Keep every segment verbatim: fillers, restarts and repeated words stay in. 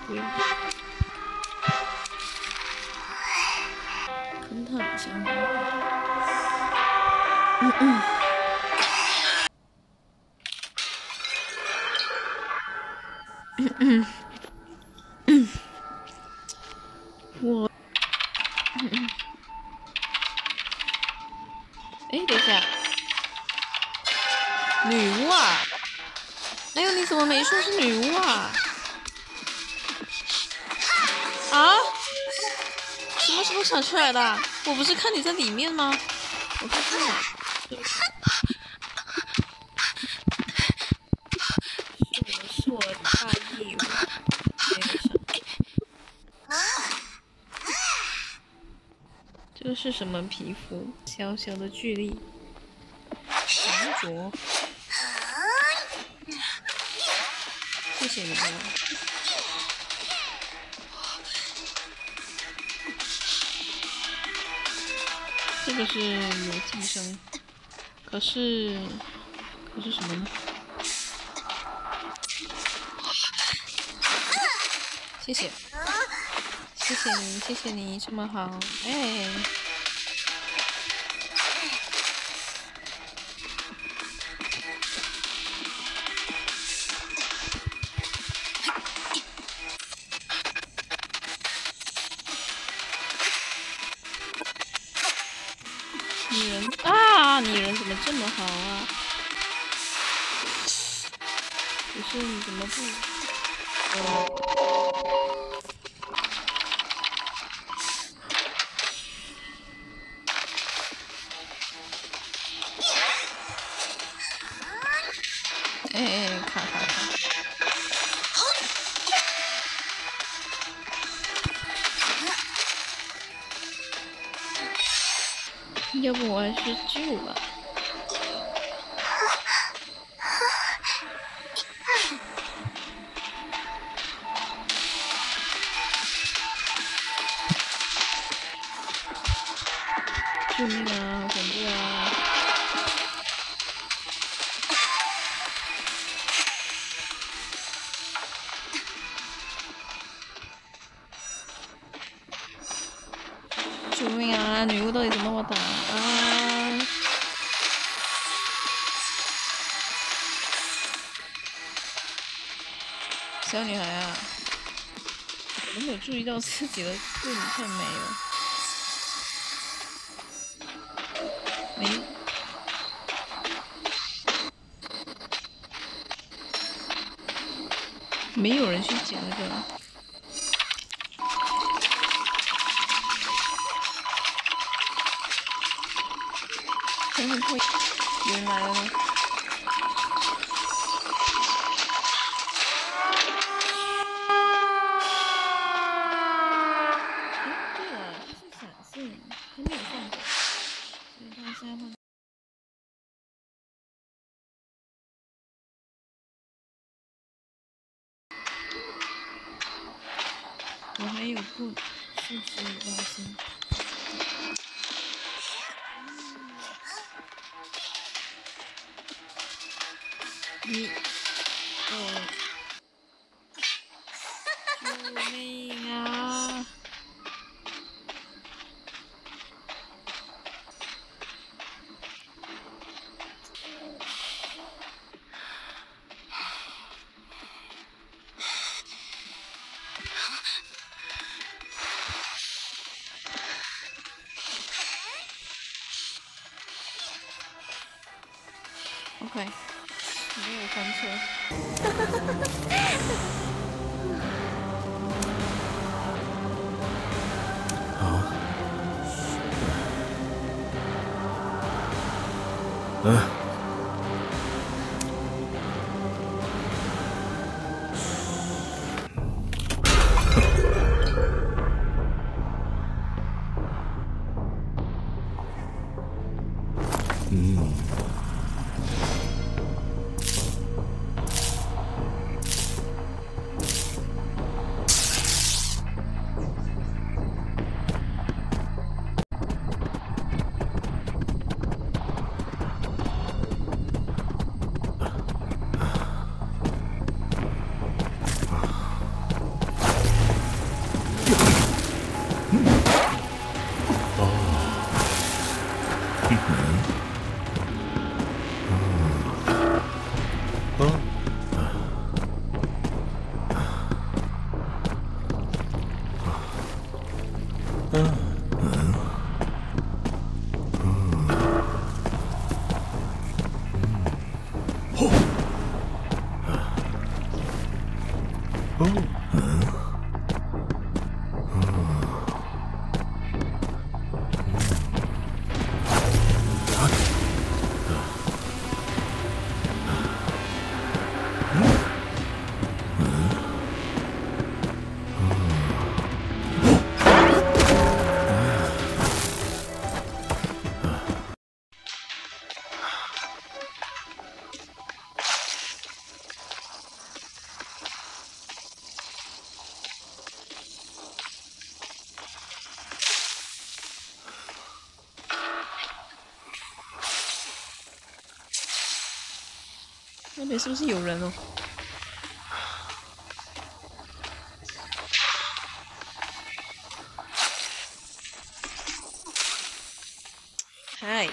龟，坑他比较难。嗯嗯。嗯嗯嗯，我，嗯嗯，哎，等一下，女巫啊！哎呦，你怎么没说是女巫啊？啊？什么时候想出来的？我不是看你在里面吗？我看错了，对不起。是我是我大意，我没有想。这个是什么皮肤？小小的巨力，黄灼。谢谢你们。这个是有寄生，可是可是什么呢？谢谢，谢谢你，谢谢你这么好，哎。你人啊，你人怎么这么好啊？不是你怎么不？哎哎，卡卡卡！要不我还是救吧。救命啊！好恐怖啊！救命啊！女巫到底怎么我打啊？小女孩啊，我都没有注意到自己的盾太美了。没。没有人去捡那个。很很会，有人来了吗？哎，对了，这是闪现，还没有放过，所以大家会。我还有盾，四十五八星。你，哦，救命啊！OK， 没有翻车。 啊？嗯。嗯。 那边是不是有人哦？嗨，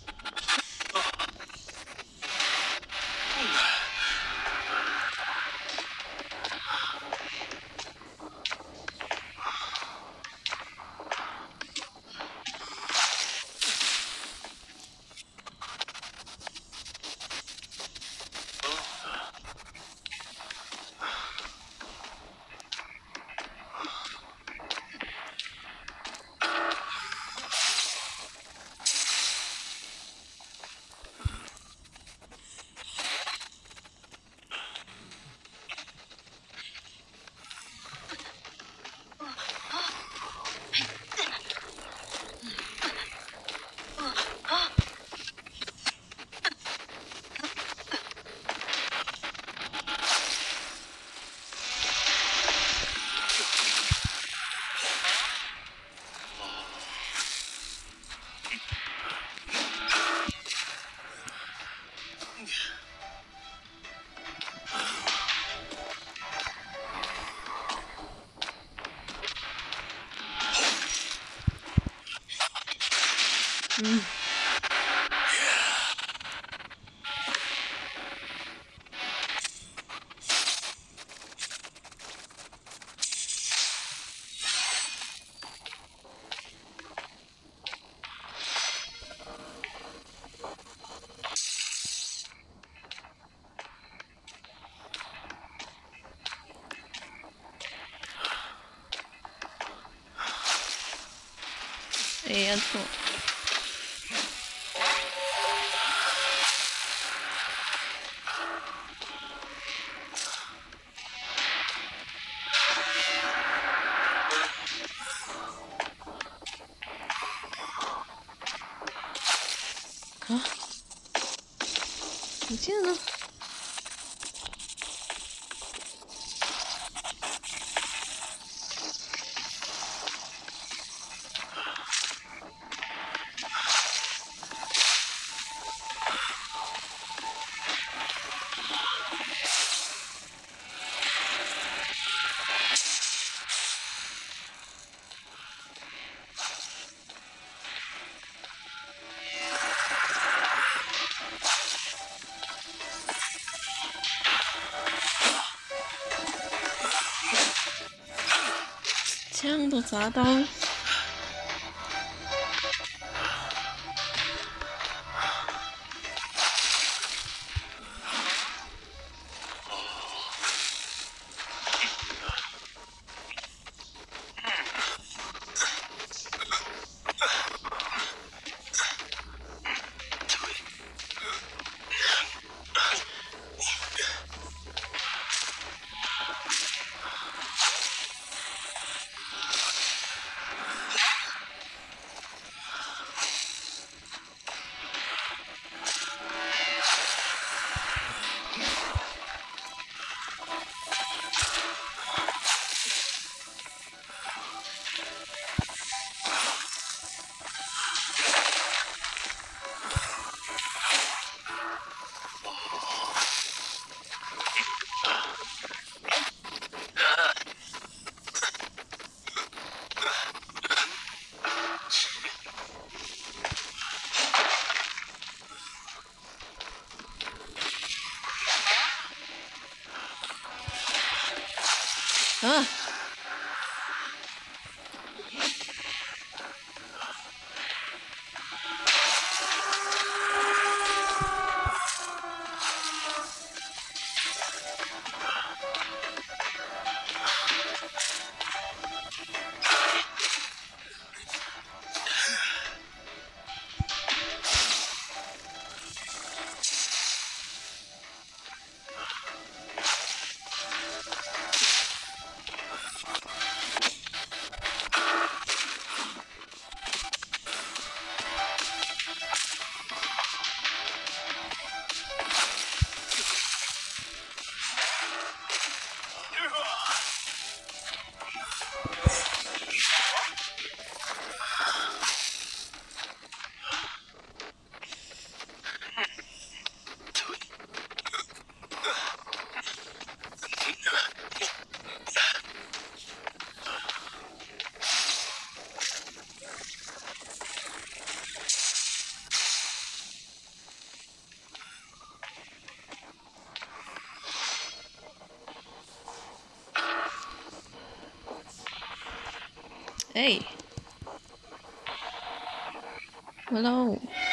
嗯。哎，按错。啊？不见了。枪都砸到。啊！ 哎，Hello。